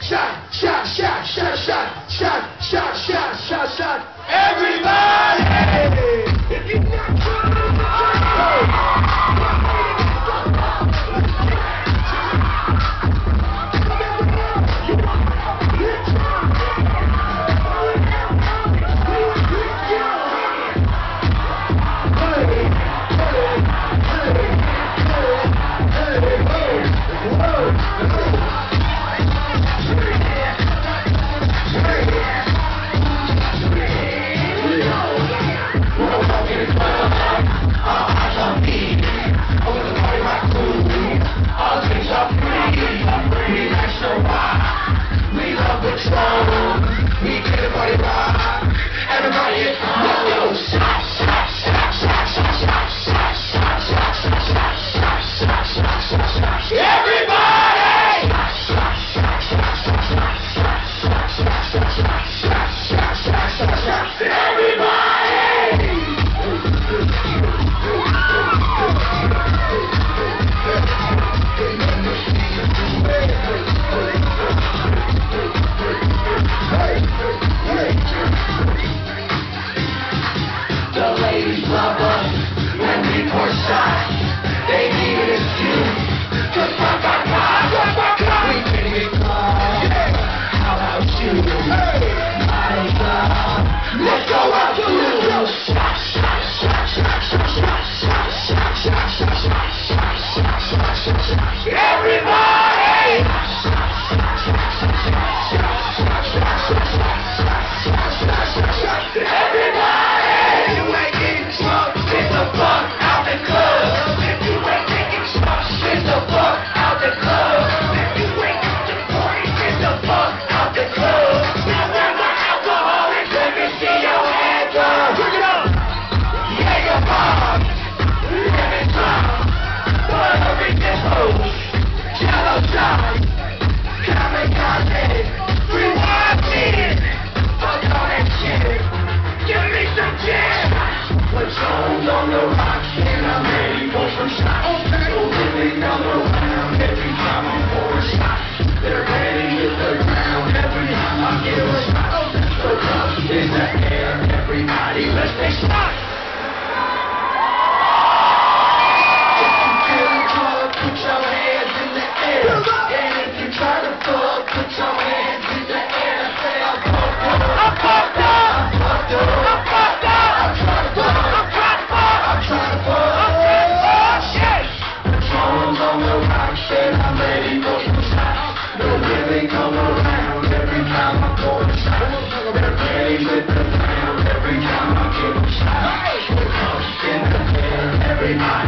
shot, shot, shot, shot, shot, shot, shot, shot, shot, shot. Everybody! If you're not trying to everybody, let's take shots! If you feel the club, put your hands in the air. And if you try to fuck, put your hands in the air. Say, I'm fucked up, I'm fucked up, I'm fucked up, I'm fucked up. I'm trying to fuck, I'm trying to fuck, I'm trying to fuck, I'm trying to fuck, shit! Patrons on the rock, said I'm ready for some shots. The women come around every time I pour a shot. They're ready with the pound every time I give a shot. We're in the air, everybody.